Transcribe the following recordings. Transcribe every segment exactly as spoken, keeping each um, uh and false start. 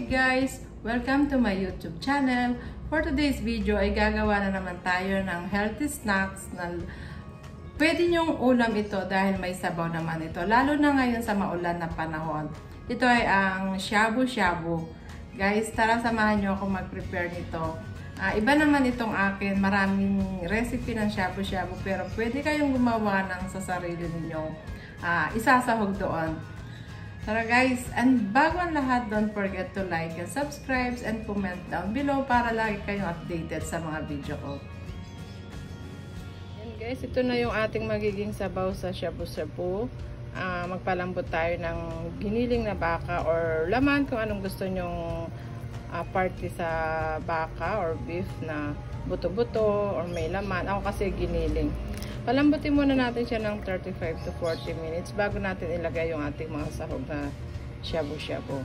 guys! Welcome to my YouTube channel. For today's video ay gagawa na naman tayo ng healthy snacks na pwede nyong ulam ito dahil may sabaw naman ito. Lalo na ngayon sa maulan na panahon. Ito ay ang shabu-shabu. Guys, tara samahan nyo ako mag-prepare nito. Uh, iba naman itong akin. Maraming recipe ng shabu-shabu pero pwede kayong gumawa ng sa sarili ninyong uh, isasahog doon. Tara guys, and bago ang lahat, don't forget to like and subscribe and comment down below para lagi kayong updated sa mga video ko. And guys, ito na yung ating magiging sabaw sa shabu-shabu. Uh, magpalambot tayo ng giniling na baka or laman kung anong gusto nyong uh, party sa baka or beef na buto-buto or may laman. Ako kasi giniling. Palambutin muna natin siya ng thirty-five to forty minutes bago natin ilagay yung ating mga sahog na shabu-shabu.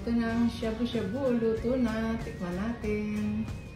ito na ang shabu-shabu. Luto na. Tikman natin.